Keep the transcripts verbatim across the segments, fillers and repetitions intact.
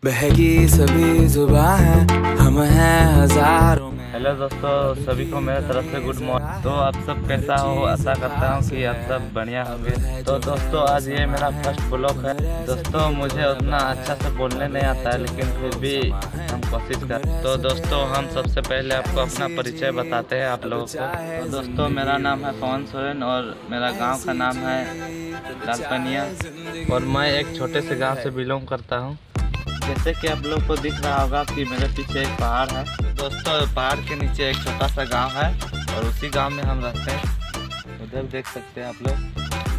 बहकी सभी जुबां हैं, हम हैं हजारों में। हेलो दोस्तों, सभी को मेरे तरफ से गुड मॉर्निंग। तो आप सब कैसा हो? आशा करता हूँ कि आप सब बढ़िया होंगे। तो दोस्तों, आज ये मेरा फर्स्ट ब्लॉग है। दोस्तों, मुझे उतना अच्छा से बोलने नहीं आता है, लेकिन फिर भी हम कोशिश कर। तो दोस्तों, हम सबसे पहले आपको अपना परिचय बताते हैं आप लोगों को। तो दोस्तों, मेरा नाम है पवन सोरेन और मेरा गाँव का नाम है लालपनिया और मैं एक छोटे से गाँव से बिलोंग करता हूँ। जैसे कि आप लोग को दिख रहा होगा कि मेरे पीछे एक पहाड़ है। दोस्तों, पहाड़ के नीचे एक छोटा सा गांव है और उसी गांव में हम रहते हैं। उधर देख सकते हैं आप लोग।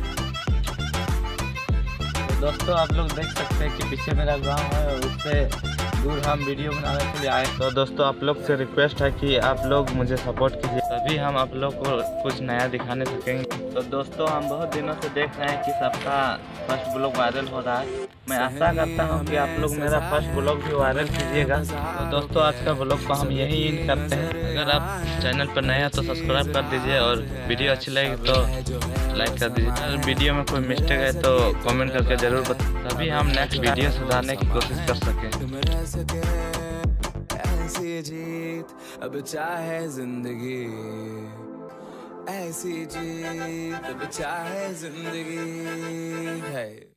तो दोस्तों, आप लोग देख सकते हैं कि पीछे मेरा गांव है और उससे दूर हम वीडियो बनाने के लिए आए। तो दोस्तों, आप लोग से रिक्वेस्ट है कि आप लोग मुझे सपोर्ट कीजिए, तभी हम आप लोग को कुछ नया दिखाने सकेंगे। तो दोस्तों, हम बहुत दिनों से देख रहे हैं कि सबका फर्स्ट ब्लॉग वायरल हो रहा है। मैं आशा करता हूं कि आप लोग मेरा फर्स्ट ब्लॉग भी वायरल कीजिएगा। तो दोस्तों, आज का ब्लॉग को हम यही एंड करते हैं। अगर आप चैनल पर नए हैं तो सब्सक्राइब कर दीजिए और वीडियो अच्छी लगी तो लाइक कर दीजिए। अगर वीडियो में कोई मिस्टेक है तो कमेंट करके ज़रूर बताएं, तभी हम नेक्स्ट वीडियो सुधारने की कोशिश कर सकें। ऐसी जीत अब चाहे जिंदगी, ऐसी जीत अब चाहे जिंदगी है।